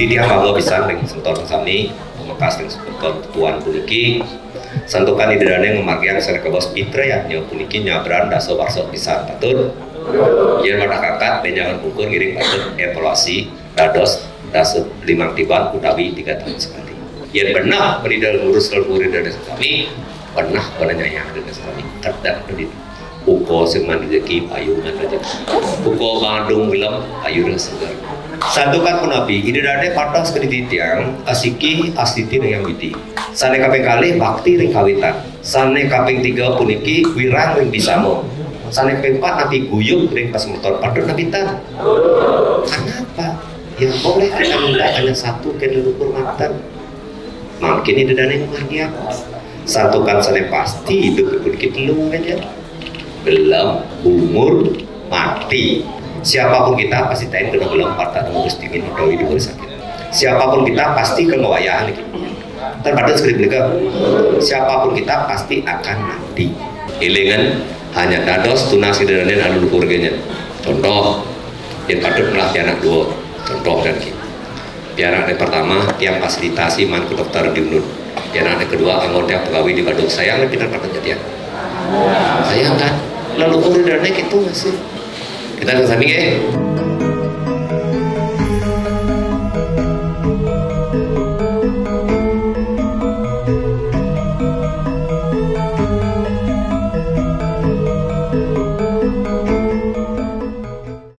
tiang bangga pisan dengan sentor kami pemakas dengan sebutan tuan puniki santukan idedane ngemakian sarekebos pitrayatnya puniki nyabran daso barsok pisan patut yen pada kakak benjangan ukur giring patut evaluasi dados daso limang tiban utawi 3 tahun sekali yen benar beridal ngurus seluruh dari kami pernah penanya dengan kami kerdak kredit uko seman rezeki payungan rezeki uko bandung film payungan segar santukan punapi idedane patas kredit tiang asiki astiti yang widi sane kaping kalih bakti ring kawitan sane kaping 3 puniki wirang ring bisamo sane kaping 4 nabi guyub ring pasmotor padut nabitan kenapa ya boleh ada hanya satu ke leluhur mantan mungkin idedane margia santukan sane pasti hidup puniki telung aja belum umur mati siapapun kita pasti tain kena belum parta ngurus dingin atau hidup sakit siapapun kita pasti kengawayaan gitu terbatas skrip mereka siapapun kita pasti akan mati ilingan hanya dados tunas idedane anu luhurnya contoh yang patut melatih anak dua contoh dan gitu piaran yang pertama tiang fasilitasi man ke dokter di Unun piaran yang kedua anggota pegawai di Badung sayang kita patut jadi sayang kan lalu idedane gitu masih kita ke samping